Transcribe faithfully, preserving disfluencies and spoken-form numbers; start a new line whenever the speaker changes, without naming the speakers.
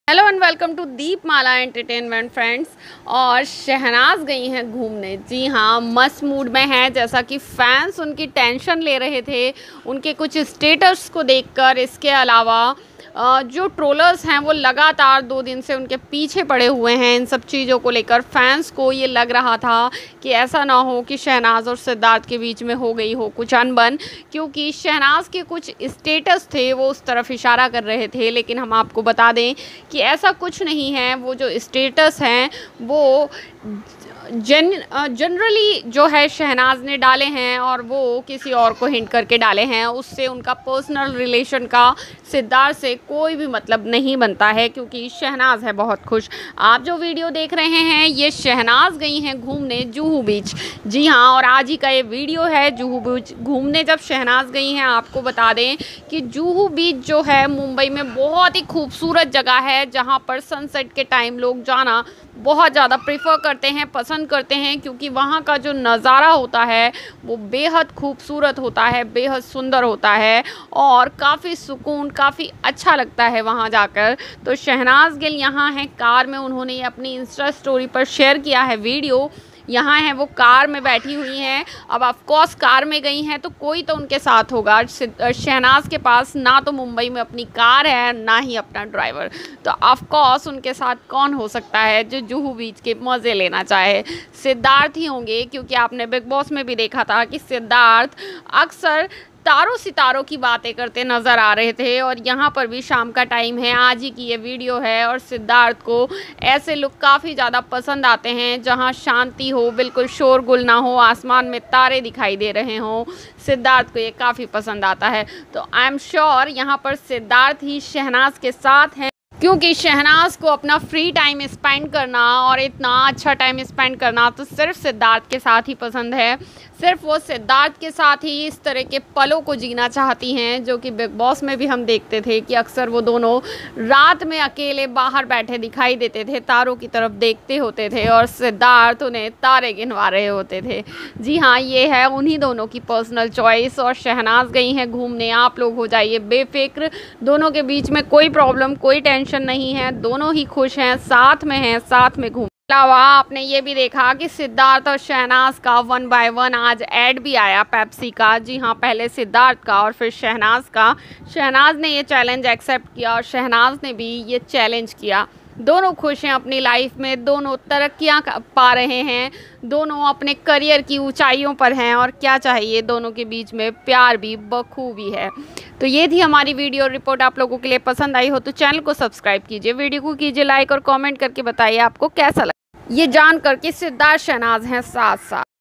Hello and welcome to Deepmala entertainment friends. और शहनाज गई हैं घूमने। जी हाँ, मस्त मूड में है। जैसा कि फैंस उनकी टेंशन ले रहे थे उनके कुछ स्टेटस को देखकर। इसके अलावा जो ट्रोलर्स हैं वो लगातार दो दिन से उनके पीछे पड़े हुए हैं इन सब चीज़ों को लेकर। फैंस को ये लग रहा था कि ऐसा ना हो कि शहनाज और सिद्धार्थ के बीच में हो गई हो कुछ अनबन, क्योंकि शहनाज के कुछ स्टेटस थे वो उस तरफ इशारा कर रहे थे। लेकिन हम आपको बता दें कि ऐसा कुछ नहीं है। वो जो स्टेटस हैं वो जन जनरली जो है शहनाज ने डाले हैं और वो किसी और को हिंट करके डाले हैं। उससे उनका पर्सनल रिलेशन का सिद्धार्थ से कोई भी मतलब नहीं बनता है, क्योंकि शहनाज है बहुत खुश। आप जो वीडियो देख रहे हैं ये शहनाज गई हैं घूमने जुहू बीच। जी हाँ, और आज ही का ये वीडियो है जुहू बीच घूमने जब शहनाज गई हैं। आपको बता दें कि जुहू बीच जो है मुंबई में बहुत ही खूबसूरत जगह है, जहाँ पर सनसेट के टाइम लोग जाना बहुत ज़्यादा प्रेफर करते हैं, पसंद करते हैं, क्योंकि वहाँ का जो नज़ारा होता है वो बेहद खूबसूरत होता है, बेहद सुंदर होता है और काफ़ी सुकून, काफ़ी अच्छा लगता है वहाँ जाकर। तो शहनाज गिल यहाँ हैं कार में। उन्होंने अपनी इंस्टा स्टोरी पर शेयर किया है वीडियो। यहाँ है वो कार में बैठी हुई हैं। अब ऑफ कोर्स कार में गई हैं तो कोई तो उनके साथ होगा। शहनाज के पास ना तो मुंबई में अपनी कार है ना ही अपना ड्राइवर, तो ऑफ कोर्स उनके साथ कौन हो सकता है जो जुहू बीच के मज़े लेना चाहे? सिद्धार्थ ही होंगे, क्योंकि आपने बिग बॉस में भी देखा था कि सिद्धार्थ अक्सर तारों सितारों की बातें करते नज़र आ रहे थे। और यहाँ पर भी शाम का टाइम है, आज ही की ये वीडियो है और सिद्धार्थ को ऐसे लुक काफ़ी ज़्यादा पसंद आते हैं जहाँ शांति हो, बिल्कुल शोरगुल ना हो, आसमान में तारे दिखाई दे रहे हों। सिद्धार्थ को ये काफ़ी पसंद आता है। तो आई एम श्योर यहाँ पर सिद्धार्थ ही शहनाज के साथ हैं, क्योंकि शहनाज को अपना फ्री टाइम स्पेंड करना और इतना अच्छा टाइम स्पेंड करना तो सिर्फ सिद्धार्थ के साथ ही पसंद है। सिर्फ वो सिद्धार्थ के साथ ही इस तरह के पलों को जीना चाहती हैं, जो कि बिग बॉस में भी हम देखते थे कि अक्सर वो दोनों रात में अकेले बाहर बैठे दिखाई देते थे, तारों की तरफ देखते होते थे और सिद्धार्थ उन्हें तारे गिनवा रहे होते थे। जी हाँ, ये है उन्हीं दोनों की पर्सनल चॉइस। और शहनाज गई हैं घूमने। आप लोग हो जाइए बेफिक्र, दोनों के बीच में कोई प्रॉब्लम, कोई टेंशन नहीं है। दोनों ही खुश हैं, साथ में हैं, साथ में घूम। अलावा आपने ये भी देखा कि सिद्धार्थ और शहनाज का वन बाय वन आज ऐड भी आया पेप्सी का। जी हाँ, पहले सिद्धार्थ का और फिर शहनाज का। शहनाज ने ये चैलेंज एक्सेप्ट किया और शहनाज ने भी ये चैलेंज किया। दोनों खुश हैं अपनी लाइफ में, दोनों तरक्कियां पा रहे हैं, दोनों अपने करियर की ऊंचाइयों पर हैं और क्या चाहिए, दोनों के बीच में प्यार भी बखूबी है। तो ये थी हमारी वीडियो रिपोर्ट। आप लोगों के लिए पसंद आई हो तो चैनल को सब्सक्राइब कीजिए, वीडियो को कीजिए लाइक और कमेंट करके बताइए आपको कैसा लगा ये जानकर कि सिद्धार्थ शहनाज हैं साथ साथ।